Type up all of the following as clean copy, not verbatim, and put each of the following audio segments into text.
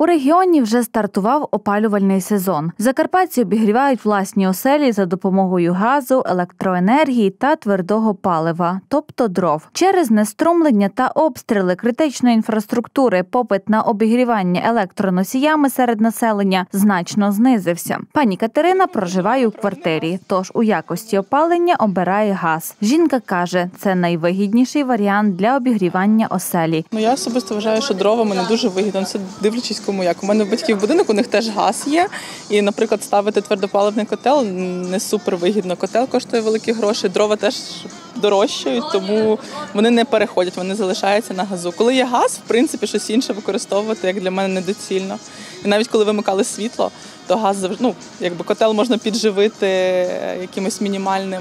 У регіоні вже стартував опалювальний сезон. Закарпатці обігрівають власні оселі за допомогою газу, електроенергії та твердого палива, тобто дров. Через знеструмлення та обстріли критичної інфраструктури попит на обігрівання електроносіями серед населення значно знизився. Пані Катерина проживає у квартирі, тож у якості опалення обирає газ. Жінка каже, це найвигідніший варіант для обігрівання оселі. Я особисто вважаю, що дровами не дуже вигідно. Це дивлячись кому як. У мене в батьків будинок, у них теж газ є. І, наприклад, ставити твердопаливний котел не супер вигідно. Котел коштує великі гроші, дрова теж дорожчають, тому вони не переходять, вони залишаються на газу. Коли є газ, в принципі, щось інше використовувати, як для мене, недоцільно. І навіть коли вимикали світло, то газ завжди, котел можна підживити якимось мінімальним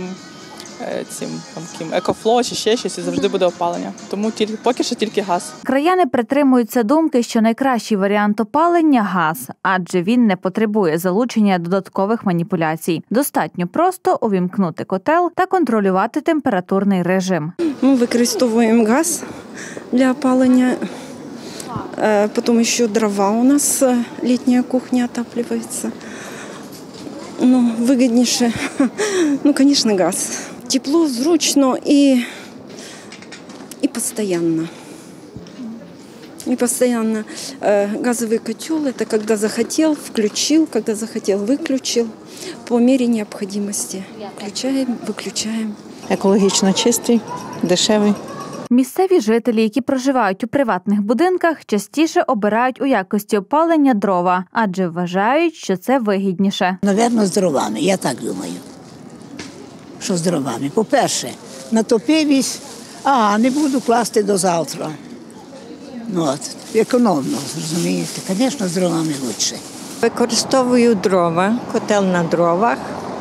екофло чи ще щось, і завжди буде опалення. Тому поки що тільки газ. Краяни притримуються думки, що найкращий варіант опалення – газ, адже він не потребує залучення додаткових маніпуляцій. Достатньо просто увімкнути котел та контролювати температурний режим. Ми використовуємо газ для опалення. Потім ще дрова у нас, літня кухня отапливається. Вигідніше, звісно, газ. Тепло, зручно и постоянно. И постоянно газовый котел – это когда захотел – включил, когда захотел – выключил. По мере необходимости. Включаем, выключаем. Екологічно чистий, дешевий. Місцеві жителі, які проживають у приватних будинках, частіше обирають у якості опалення дрова, адже вважають, що це вигідніше. Навірно, з дровами, я так думаю. Що з дровами? По-перше, натопивість, не буду класти до завтра. Економно, зрозумієте. Звісно, з дровами краще. Використовую дрова, котел на дровах,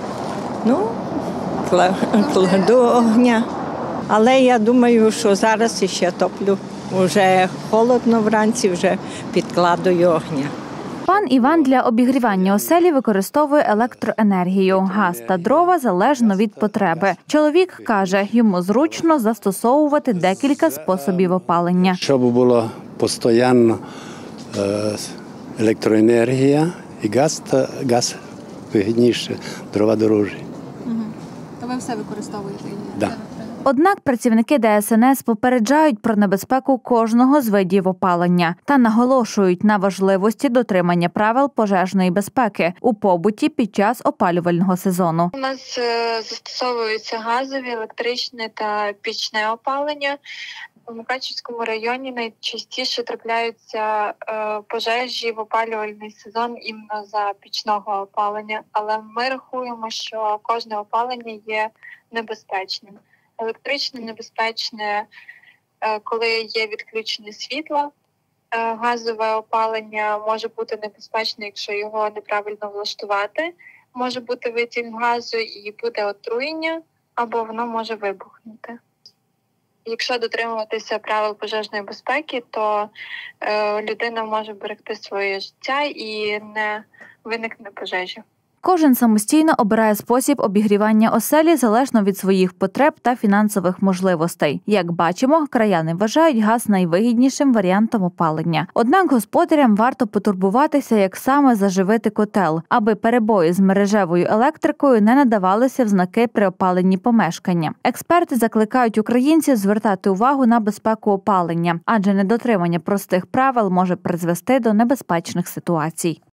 кладу огня. Але я думаю, що зараз ще топлю. Вже холодно вранці, вже підкладую огня. Пан Іван для обігрівання оселі використовує електроенергію. Газ та дрова залежно від потреби. Чоловік каже, йому зручно застосовувати декілька способів опалення. Щоб була постійна електроенергія і газ вигідніше, дрова дорожчі. То ви все використовуєте? Так. Однак працівники ДСНС попереджають про небезпеку кожного з видів опалення та наголошують на важливості дотримання правил пожежної безпеки у побуті під час опалювального сезону. У нас застосовуються газові, електричне та пічне опалення. У Мукачівському районі найчастіше трапляються пожежі в опалювальний сезон іменно за пічного опалення, але ми рахуємо, що кожне опалення є небезпечним. Електричне небезпечне, коли є відключення світла. Газове опалення може бути небезпечне, якщо його неправильно влаштувати. Може бути витік газу і буде отруєння, або воно може вибухнути. Якщо дотримуватися правил пожежної безпеки, то людина може берегти своє життя і не виникне пожежі. Кожен самостійно обирає спосіб обігрівання оселі залежно від своїх потреб та фінансових можливостей. Як бачимо, краяни вважають газ найвигіднішим варіантом опалення. Однак господарям варто потурбуватися, як саме заживити котел, аби перебої з мережевою електрикою не надавалися в знаки при опаленні помешкання. Експерти закликають українців звертати увагу на безпеку опалення, адже недотримання простих правил може призвести до небезпечних ситуацій.